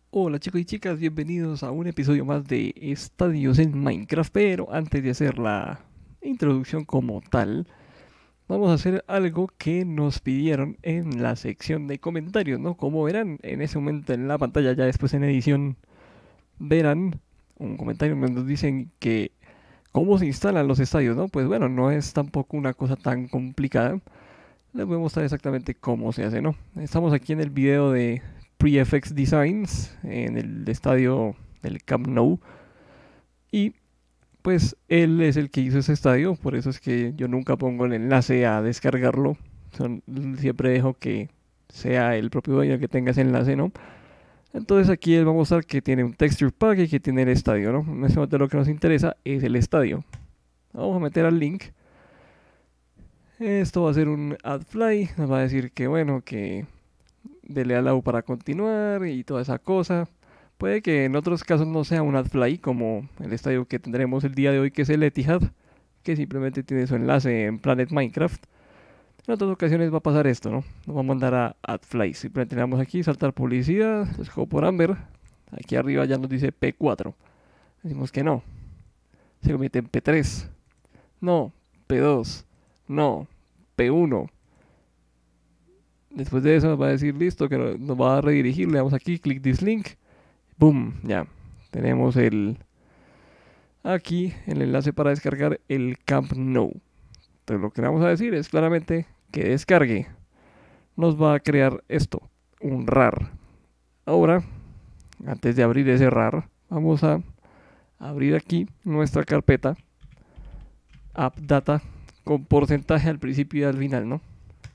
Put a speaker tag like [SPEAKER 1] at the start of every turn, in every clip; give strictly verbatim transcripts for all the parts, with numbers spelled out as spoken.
[SPEAKER 1] Hola chicos y chicas, bienvenidos a un episodio más de Estadios en Minecraft, pero antes de hacer la introducción como tal, vamos a hacer algo que nos pidieron en la sección de comentarios, ¿no? Como verán en ese momento en la pantalla, ya después en edición verán un comentario donde nos dicen que cómo se instalan los estadios, ¿no? Pues bueno, no es tampoco una cosa tan complicada. Les voy a mostrar exactamente cómo se hace, ¿no? Estamos aquí en el video de PreFX Designs, en el estadio del Camp Nou. Y pues él es el que hizo ese estadio, por eso es que yo nunca pongo el enlace a descargarlo. Son, siempre dejo que sea el propio dueño el que tenga ese enlace, ¿no? Entonces aquí él va a mostrar que tiene un texture pack y que tiene el estadio, ¿no? En este momento lo que nos interesa es el estadio. Vamos a meter al link. Esto va a ser un add fly, nos va a decir que bueno, que dele al lado para continuar y toda esa cosa. Puede que en otros casos no sea un add fly como el estadio que tendremos el día de hoy, que es el Etihad, que simplemente tiene su enlace en Planet Minecraft. En otras ocasiones va a pasar esto, ¿no? Nos va a mandar a add fly. Simplemente le damos aquí, saltar publicidad, escojo por Amber. Aquí arriba ya nos dice P cuatro. Decimos que no. Se convierte en P tres. No. P dos. No. P uno. Después de eso nos va a decir listo, que nos va a redirigir. Le damos aquí, click this link. Boom, ya. Tenemos el aquí el enlace para descargar el Camp Nou. Entonces lo que le vamos a decir es claramente que descargue. Nos va a crear esto, un rar. Ahora, antes de abrir ese rar, vamos a abrir aquí nuestra carpeta AppData con porcentaje al principio y al final, ¿no?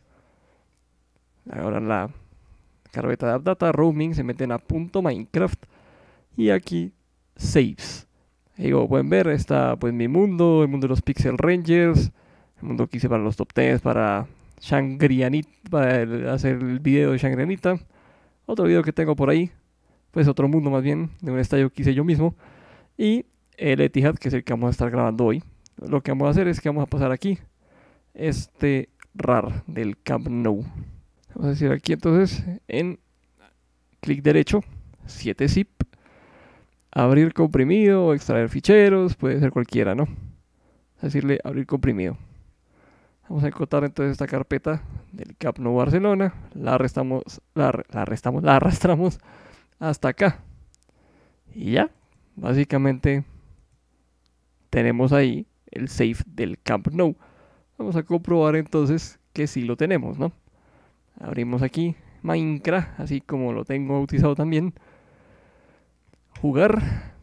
[SPEAKER 1] Ahora la carpeta de AppData, roaming, se meten a punto .minecraft y aquí saves. Y como pueden ver, está pues mi mundo, el mundo de los Pixel Rangers, el mundo que hice para los top diez, para Shangrianita, para hacer el video de Shangrianita. Otro video que tengo por ahí, pues otro mundo más bien, de un estadio que hice yo mismo. Y el Etihad, que es el que vamos a estar grabando hoy. Lo que vamos a hacer es que vamos a pasar aquí este rar del Camp Nou. Vamos a decir aquí entonces en clic derecho, siete zip, abrir comprimido, extraer ficheros, puede ser cualquiera, ¿no? Decirle abrir comprimido. Vamos a encontrar entonces esta carpeta del Camp Nou Barcelona, la arrastramos, la, la arrastramos, la arrastramos hasta acá. Y ya, básicamente tenemos ahí el save del Camp Nou. Vamos a comprobar entonces que sí lo tenemos, ¿no? Abrimos aquí Minecraft, así como lo tengo bautizado también. Jugar.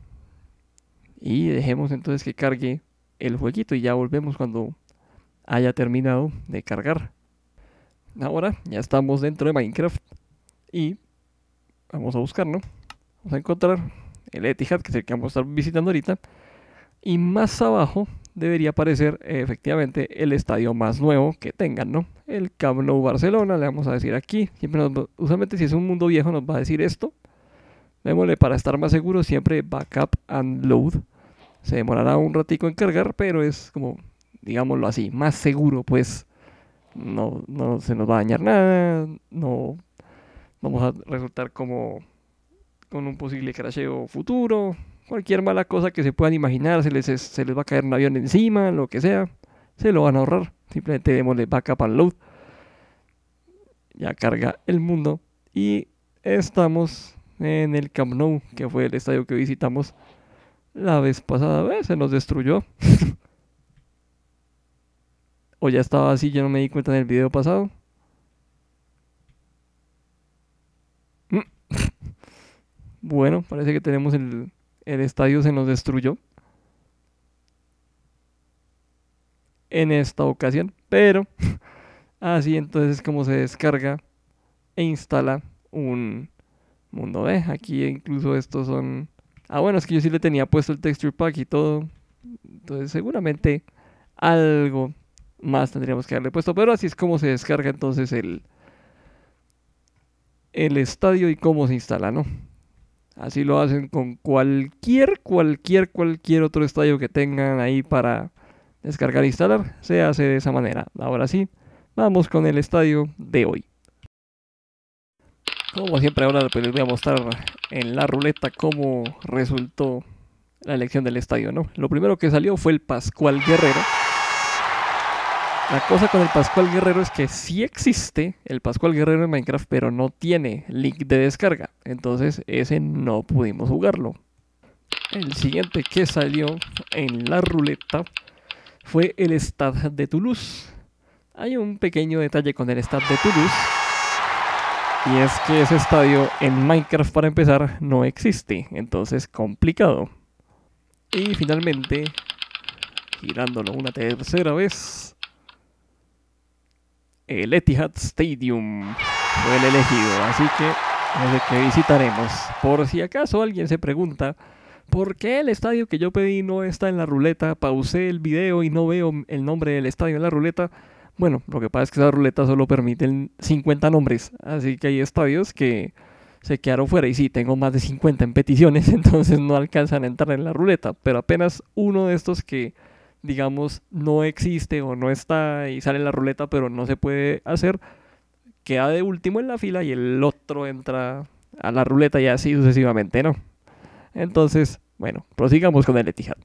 [SPEAKER 1] Y dejemos entonces que cargue el jueguito y ya volvemos cuando haya terminado de cargar. Ahora ya estamos dentro de Minecraft y vamos a buscar, ¿no? Vamos a encontrar el Etihad, que es el que vamos a estar visitando ahorita. Y más abajo debería aparecer eh, efectivamente el estadio más nuevo que tengan, ¿no? El Camp Nou Barcelona, le vamos a decir aquí. Siempre nos, usualmente si es un mundo viejo nos va a decir esto. Démosle para estar más seguro siempre backup and load. Se demorará un ratico en cargar, pero es como, digámoslo así, más seguro, pues no, no se nos va a dañar nada, no vamos a resultar como con un posible crasheo futuro. Cualquier mala cosa que se puedan imaginar, se les, se les va a caer un avión encima, lo que sea, se lo van a ahorrar. Simplemente démosle backup and load. Ya carga el mundo y estamos en el Camp Nou, que fue el estadio que visitamos la vez pasada. ¿Ves? Se nos destruyó. O ya estaba así, yo no me di cuenta en el video pasado. Bueno, parece que tenemos el, el estadio se nos destruyó en esta ocasión, pero así entonces es como se descarga e instala un mundo. ¿Eh? Aquí incluso estos son... Ah, bueno, es que yo sí le tenía puesto el texture pack y todo. Entonces seguramente algo más tendríamos que haberle puesto. Pero así es como se descarga entonces el, el estadio y cómo se instala, ¿no? Así lo hacen con cualquier, cualquier, cualquier otro estadio que tengan ahí para descargar e instalar. Se hace de esa manera. Ahora sí, vamos con el estadio de hoy. Como siempre ahora pues les voy a mostrar en la ruleta cómo resultó la elección del estadio, ¿no? Lo primero que salió fue el Pascual Guerrero. La cosa con el Pascual Guerrero es que sí existe el Pascual Guerrero en Minecraft, pero no tiene link de descarga. Entonces ese no pudimos jugarlo. El siguiente que salió en la ruleta fue el Stade de Toulouse. Hay un pequeño detalle con el Stade de Toulouse. Y es que ese estadio en Minecraft, para empezar, no existe. Entonces, complicado. Y finalmente, girándolo una tercera vez, el Etihad Stadium fue el elegido, así que es el que visitaremos. Por si acaso alguien se pregunta ¿por qué el estadio que yo pedí no está en la ruleta? Pausé el video y no veo el nombre del estadio en la ruleta. Bueno, lo que pasa es que esa ruleta solo permite cincuenta nombres, así que hay estadios que se quedaron fuera. Y sí, tengo más de cincuenta en peticiones, entonces no alcanzan a entrar en la ruleta, pero apenas uno de estos que digamos no existe o no está y sale en la ruleta pero no se puede hacer, queda de último en la fila y el otro entra a la ruleta y así sucesivamente, ¿no? Entonces, bueno, prosigamos con el Etihad.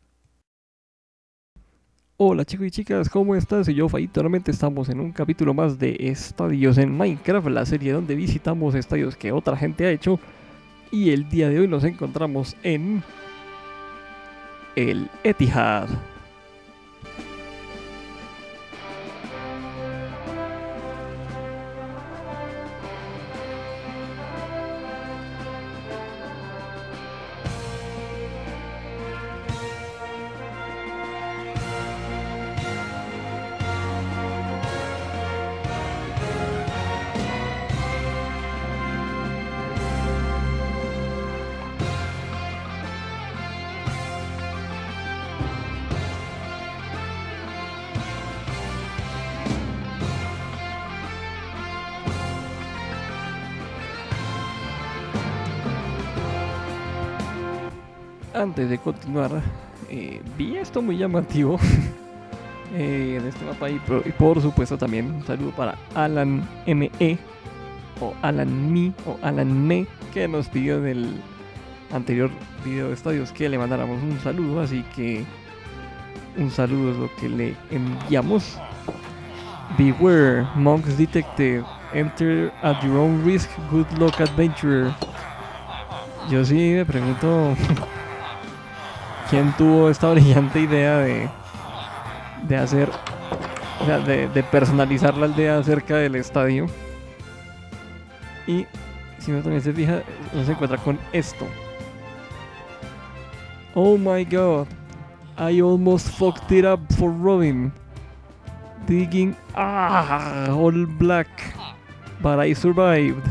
[SPEAKER 1] Hola chicos y chicas, ¿cómo están? Soy yo, Faito. Nuevamente estamos en un capítulo más de Estadios en Minecraft, la serie donde visitamos estadios que otra gente ha hecho. Y el día de hoy nos encontramos en el Etihad. Antes de continuar, eh, vi esto muy llamativo eh, en este mapa y por, y por supuesto también un saludo para Alan M E o Alan Mi o Alan Me, que nos pidió en el anterior video de estadios que le mandáramos un saludo, así que un saludo es lo que le enviamos. Beware, monks detected, enter at your own risk, good luck adventurer. Yo sí me pregunto ¿quién tuvo esta brillante idea de, de hacer, o sea, de, de personalizar la aldea cerca del estadio? Y si uno también se fija, uno se encuentra con esto. Oh my god, I almost fucked it up for Robin. Digging, ah, all black, but I survived.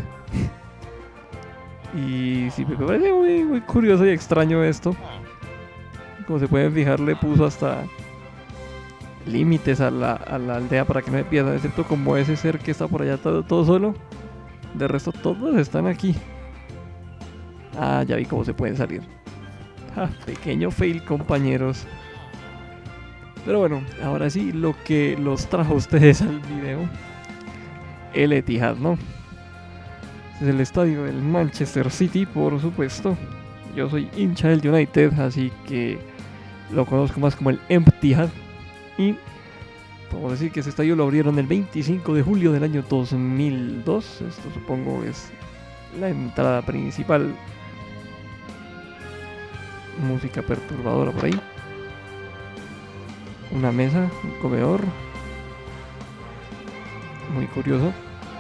[SPEAKER 1] Y sí, me parece muy, muy curioso y extraño esto. Como se pueden fijar, le puso hasta límites a la, a la aldea para que no se pierda, excepto como ese ser que está por allá todo, todo solo. De resto todos están aquí. Ah, ya vi cómo se pueden salir. Ah, pequeño fail, compañeros. Pero bueno, ahora sí, lo que los trajo a ustedes al video. El Etihad, ¿no? Este es el estadio del Manchester City, por supuesto. Yo soy hincha del United, así que lo conozco más como el Etihad. Y podemos decir que ese estadio lo abrieron el veinticinco de julio del año dos mil dos. Esto supongo es la entrada principal. Música perturbadora por ahí. Una mesa, un comedor. Muy curioso.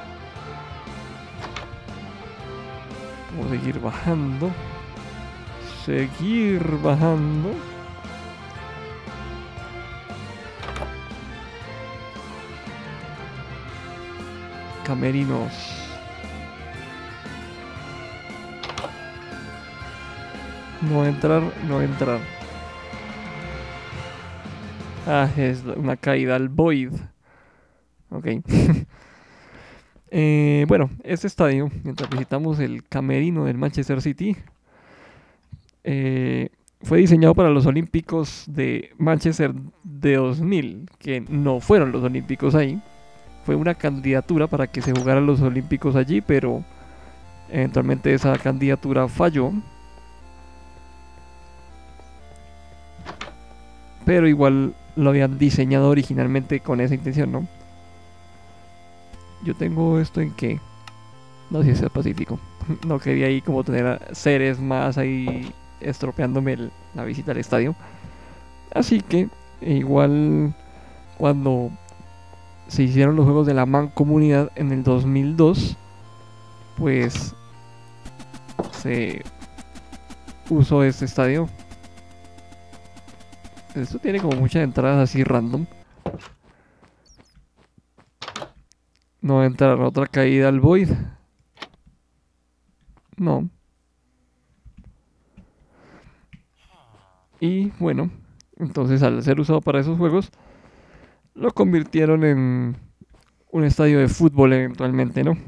[SPEAKER 1] Vamos a seguir bajando. Seguir bajando. Camerinos. No entrar, no entrar. Ah, es una caída al void. Ok. eh, bueno, este estadio, mientras visitamos el camerino del Manchester City, eh, fue diseñado para los Olímpicos de Manchester de dos mil, que no fueron los Olímpicos ahí. Fue una candidatura para que se jugaran los Olímpicos allí, pero Eventualmente esa candidatura falló, pero igual lo habían diseñado originalmente con esa intención, ¿no? Yo tengo esto en que no sé si es pacífico. No quería ahí como tener seres más ahí estropeándome el, la visita al estadio. Así que igual cuando se hicieron los juegos de la Mancomunidad en el dos mil dos, pues se usó este estadio. Esto tiene como muchas entradas así random. No va a entrar otra caída al Void. No. Y bueno, entonces al ser usado para esos juegos, lo convirtieron en un estadio de fútbol eventualmente, ¿no?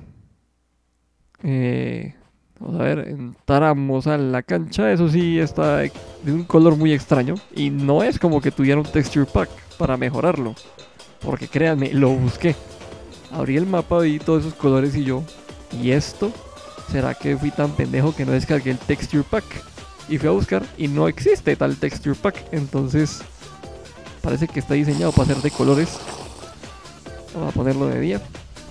[SPEAKER 1] Eh, vamos a ver, entramos a la cancha. Eso sí, está de un color muy extraño. Y no es como que tuviera un texture pack para mejorarlo. Porque créanme, lo busqué. Abrí el mapa, vi todos esos colores y yo, ¿y esto? ¿Será que fui tan pendejo que no descargué el texture pack? Y fui a buscar y no existe tal texture pack. Entonces parece que está diseñado para ser de colores. Vamos a ponerlo de día.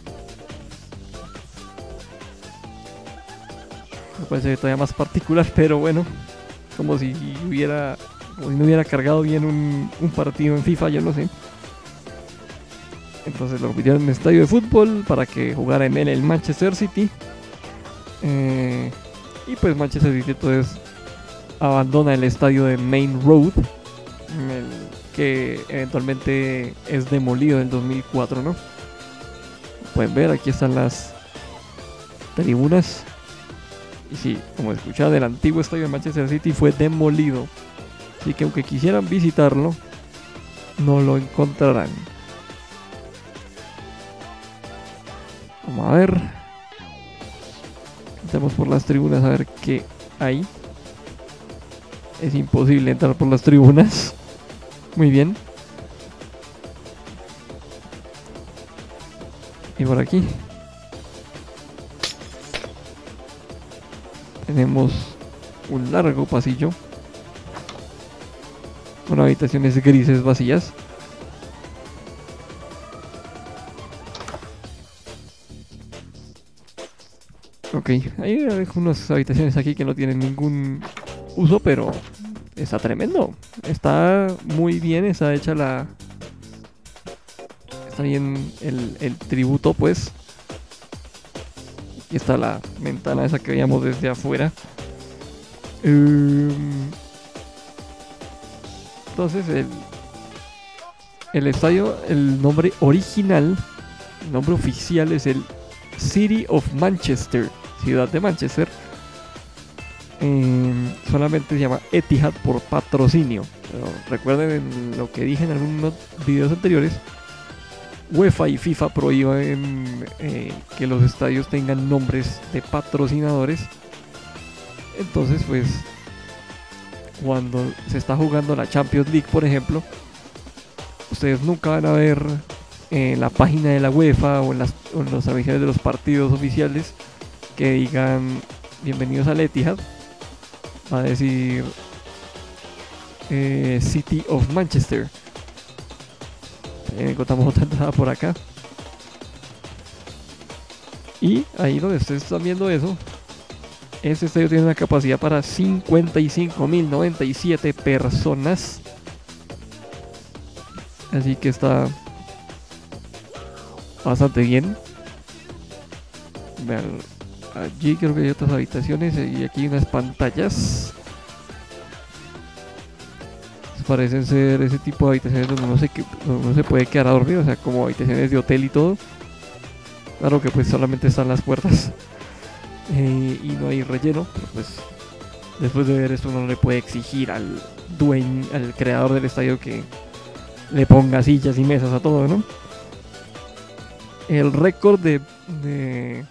[SPEAKER 1] Me parece todavía más particular, pero bueno, como si hubiera, como si no hubiera cargado bien un, un partido en FIFA, yo no sé. Entonces lo convirtieron en estadio de fútbol para que jugara en él el Manchester City. Eh, y pues Manchester City entonces abandona el estadio de Main Road, el que eventualmente es demolido en el dos mil cuatro, ¿no? Pueden ver, aquí están las tribunas. Y sí, como escuchaban, el antiguo estadio de Manchester City fue demolido. Así que aunque quisieran visitarlo, no lo encontrarán. Vamos a ver. Entramos por las tribunas a ver qué hay. Es imposible entrar por las tribunas. Muy bien. Y por aquí tenemos un largo pasillo con habitaciones grises vacías. Ok, hay algunas habitaciones aquí que no tienen ningún uso, pero está tremendo. Está muy bien, está hecha la... Está bien el, el tributo, pues. Aquí está la ventana esa que veíamos desde afuera. Um, entonces, el, el estadio, el nombre original, el nombre oficial es el City of Manchester, ciudad de Manchester. Eh, solamente se llama Etihad por patrocinio. Pero recuerden lo que dije en algunos videos anteriores. UEFA y FIFA prohíben eh, que los estadios tengan nombres de patrocinadores. Entonces, pues, cuando se está jugando la Champions League, por ejemplo, ustedes nunca van a ver en la página de la UEFA o en las, o en las transmisiones de los partidos oficiales que digan bienvenidos al Etihad. Va a decir eh, City of Manchester. Eh, encontramos otra entrada por acá. Y ahí donde ustedes están viendo eso, este estadio tiene una capacidad para cincuenta y cinco mil noventa y siete personas. Así que está bastante bien. Vean, allí creo que hay otras habitaciones y aquí hay unas pantallas. Parecen ser ese tipo de habitaciones donde uno se, donde uno se puede quedar a dormir, o sea, como habitaciones de hotel y todo. Claro que pues solamente están las puertas eh, y no hay relleno, pero pues después de ver esto uno no le puede exigir al dueño, al creador del estadio que le ponga sillas y mesas a todo, ¿no? El récord de, de,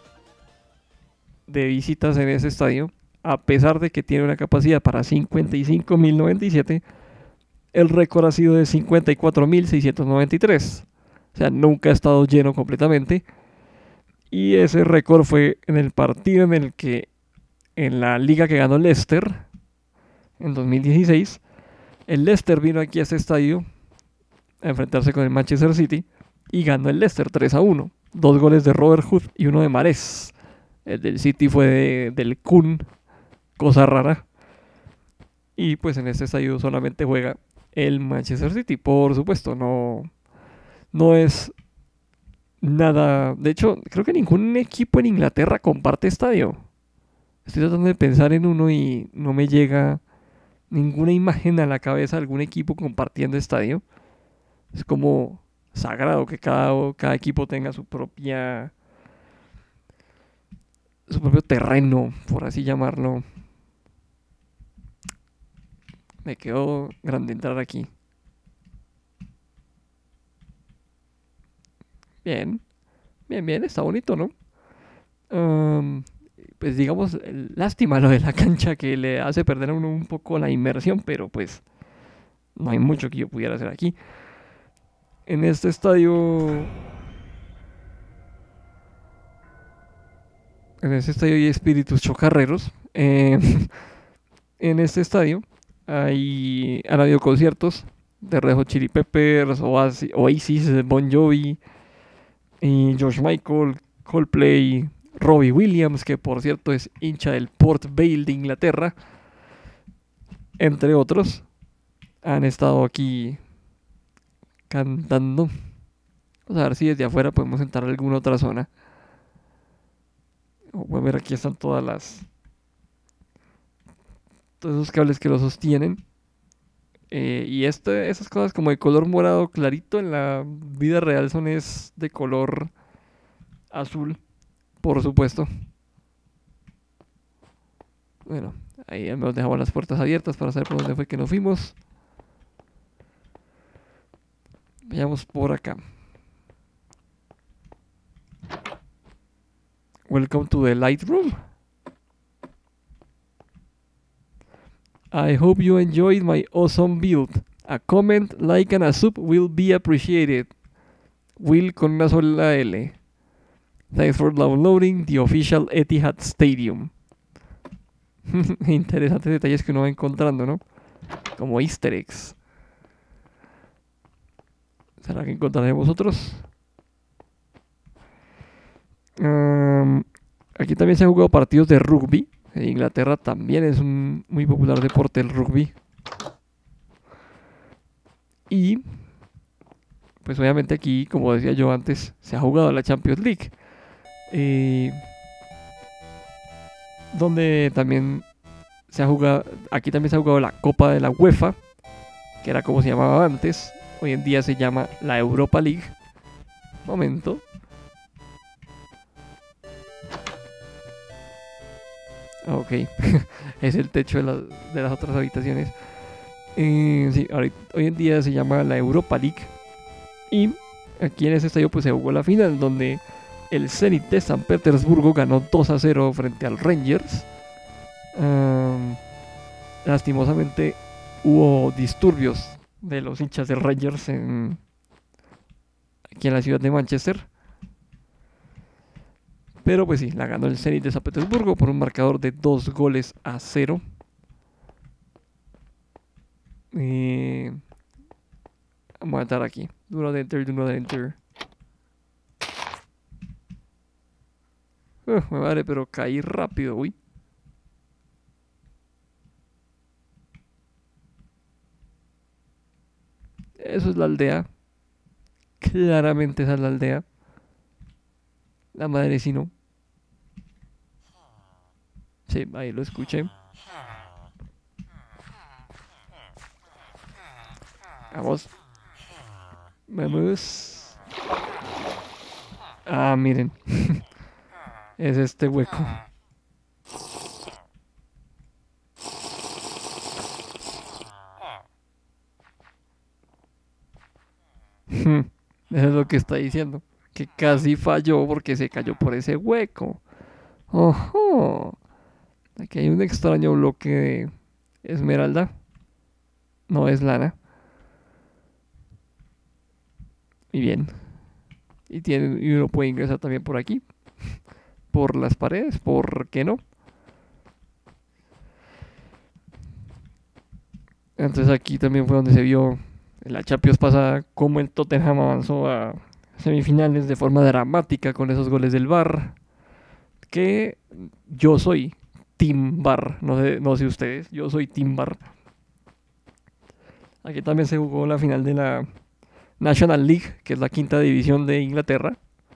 [SPEAKER 1] de visitas en ese estadio, a pesar de que tiene una capacidad para cincuenta y cinco mil noventa y siete, el récord ha sido de cincuenta y cuatro mil seiscientos noventa y tres. O sea, nunca ha estado lleno completamente. Y ese récord fue en el partido en el que, en la liga que ganó Leicester, en dos mil dieciséis, el Leicester vino aquí a este estadio a enfrentarse con el Manchester City y ganó el Leicester tres a uno. Dos goles de Robert Hood y uno de Mahrez. El del City fue de, del Kun, cosa rara. Y pues en este estadio solamente juega el Manchester City, por supuesto, no, no es nada. De hecho, creo que ningún equipo en Inglaterra comparte estadio. Estoy tratando de pensar en uno y no me llega ninguna imagen a la cabeza de algún equipo compartiendo estadio. Es como sagrado que cada, cada equipo tenga su propia su propio terreno, por así llamarlo. Me quedó grande entrar aquí. Bien, bien, bien, está bonito, ¿no? Um, pues digamos, lástima lo de la cancha que le hace perder a uno un poco la inmersión, pero pues no hay mucho que yo pudiera hacer aquí. En este estadio, en este estadio hay espíritus chocarreros. Eh, en este estadio hay, han habido conciertos de Red Hot Chili Peppers, Oasis, Oasis, Bon Jovi, y George Michael, Coldplay, Robbie Williams, que por cierto es hincha del Port Vale de Inglaterra, entre otros, han estado aquí cantando. Vamos a ver si desde afuera podemos entrar a alguna otra zona. Voy a ver, aquí están todas las... todos esos cables que lo sostienen. Eh, y este, esas cosas como de color morado clarito en la vida real son es de color azul, por supuesto. Bueno, ahí al menos dejamos las puertas abiertas para saber por dónde fue que nos fuimos. Veamos por acá. Welcome to the Lightroom. I hope you enjoyed my awesome build. A comment, like and a sub will be appreciated. Will con una sola L. Thanks for downloading the official Etihad Stadium. Interesantes detalles que uno va encontrando, ¿no? Como easter eggs. ¿Será que encontraremos otros? Um, aquí también se han jugado partidos de rugby. En Inglaterra también es un muy popular deporte el rugby. Y pues obviamente aquí, como decía yo antes, se ha jugado la Champions League. Eh, donde también se ha jugado, aquí también se ha jugado la Copa de la UEFA, que era como se llamaba antes. Hoy en día se llama la Europa League. Momento. Ok, es el techo de, la, de las otras habitaciones. Eh, sí, ahorita, hoy en día se llama la Europa League. Y aquí en ese estadio pues se jugó la final, donde el Zenit de San Petersburgo ganó dos a cero frente al Rangers. Um, lastimosamente hubo disturbios de los hinchas del Rangers en, aquí en la ciudad de Manchester. Pero pues sí, la ganó el Zenit de San Petersburgo por un marcador de dos goles a cero. Eh, vamos a entrar aquí. Do not enter, do not enter. Uh, me vale, pero caí rápido, uy. Eso es la aldea. Claramente esa es la aldea. La madre si no. Sí, ahí lo escuché. Vamos. Vamos. Ah, miren. Es este hueco. Eso es lo que está diciendo. Que casi falló porque se cayó por ese hueco. Ojo. Aquí hay un extraño bloque de esmeralda. No es lana. Y bien. Y, tiene, y uno puede ingresar también por aquí. por las paredes, ¿por qué no? Entonces aquí también fue donde se vio en la Champions pasada cómo el Tottenham avanzó a semifinales de forma dramática con esos goles del V A R, que yo soy Team V A R, no sé, no sé ustedes, yo soy Team V A R. Aquí también se jugó la final de la National League, que es la quinta división de Inglaterra,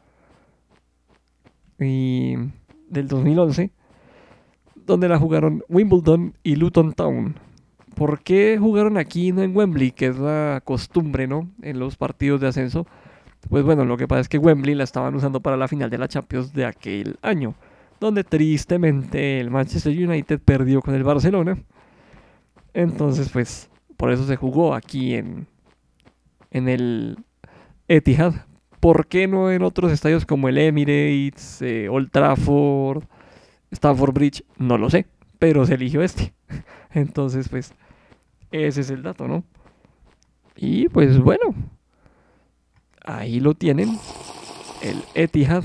[SPEAKER 1] y del dos mil once, donde la jugaron Wimbledon y Luton Town. ¿Por qué jugaron aquí y no en Wembley, que es la costumbre, ¿no?, en los partidos de ascenso? Pues bueno, lo que pasa es que Wembley la estaban usando para la final de la Champions de aquel año, donde tristemente el Manchester United perdió con el Barcelona. Entonces, pues, por eso se jugó aquí en, en el Etihad. ¿Por qué no en otros estadios como el Emirates, eh, Old Trafford, Stamford Bridge? No lo sé, pero se eligió este. Entonces, pues, ese es el dato, ¿no? Y pues bueno, ahí lo tienen, el Etihad.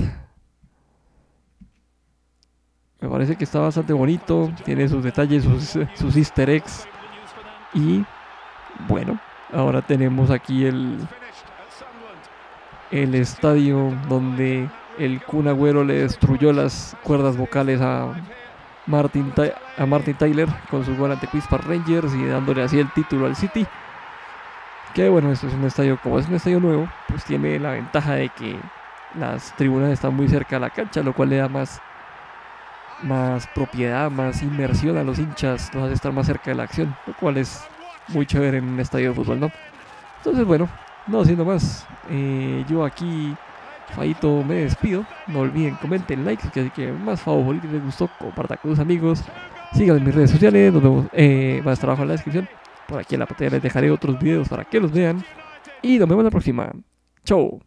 [SPEAKER 1] Me parece que está bastante bonito, tiene sus detalles, sus, sus easter eggs. Y bueno, ahora tenemos aquí el, el estadio donde el Kun Agüero le destruyó las cuerdas vocales a Martin, a Martin Tyler con su gol ante Queen's Park Rangers y dándole así el título al City. Que bueno, esto es un estadio, como es un estadio nuevo, pues tiene la ventaja de que las tribunas están muy cerca a la cancha, lo cual le da más, más propiedad, más inmersión a los hinchas, los hace estar más cerca de la acción, lo cual es muy chévere en un estadio de fútbol, ¿no? Entonces bueno, no siendo más, eh, yo aquí, Faito, me despido. No olviden, comenten, like, que, que más favorito, les gustó, compartan con sus amigos, síganme en mis redes sociales, nos vemos, eh, va a estar abajo en la descripción. Por aquí en la pantalla les dejaré otros videos para que los vean. Y nos vemos la próxima. Chau.